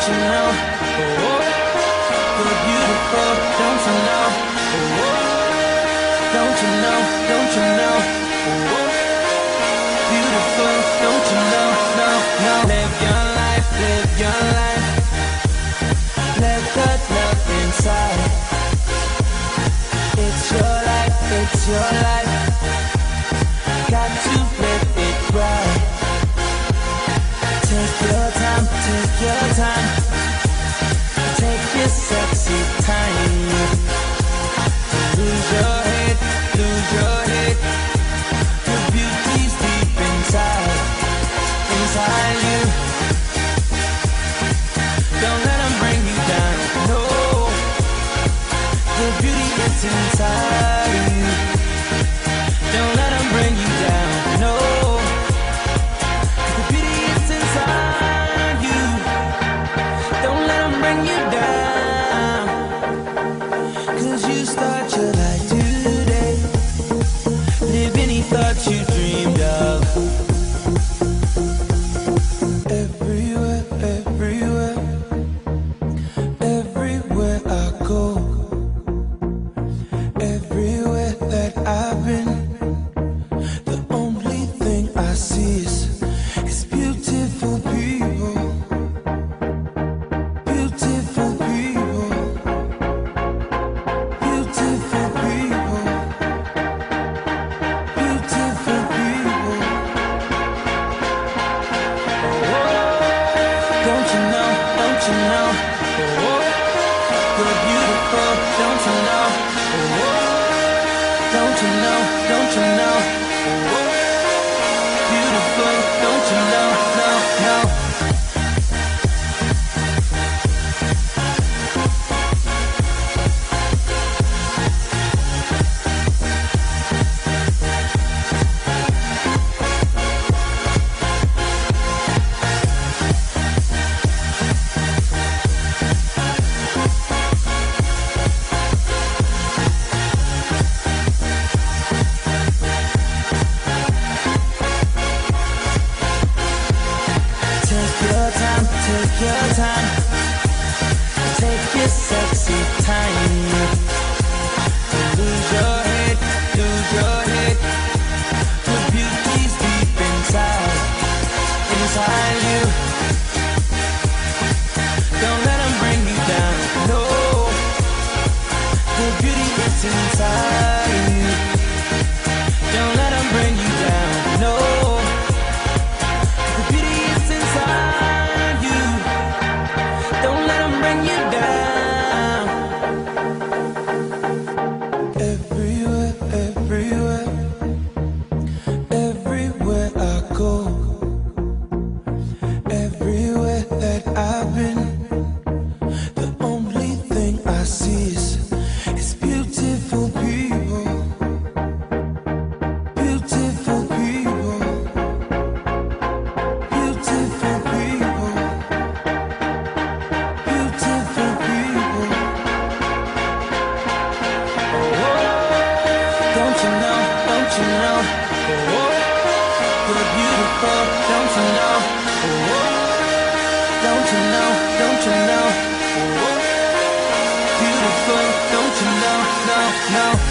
don't you know? Oh, you're beautiful, don't you know? Oh, don't you know? Don't you know? Oh, beautiful, don't you know? No, no. Live your life, live your life. Let the love inside. It's your life, it's your life. Got to live it right. Take your time, take your time. Take your sexy time. Lose your head, lose your head. Your beauty's deep inside, inside you. Don't let them bring you down, no. The beauty is inside you. Don't let them bring you down, no. The beauty is inside you. Don't let them bring you down. 'Cause you start your life today. Live any thought you dreamed of. Everywhere, everywhere, everywhere I go. Everywhere that I've been, the only thing I see is beautiful people. Beautiful people. Beautiful people. Beautiful people. Don't you know? Don't you know? You're beautiful, don't you know? Don't you know? Don't you know? Beautiful, don't you know? No, no. Take your time, take your sexy time. Lose your head, lose your head. Your beauty's deep inside, inside you. Don't let them bring you down, no. The beauty is inside you. Don't let them bring you down, no. The beauty is inside you. Don't let them bring you down. Everywhere, everywhere, everywhere I go. Everywhere that I've been, the only thing I see is beautiful people. Beautiful people. Beautiful people. Beautiful people. Don't you know? Don't you know? You're beautiful, don't you know? Don't you know? Don't you know? Beautiful, don't you know? No, no.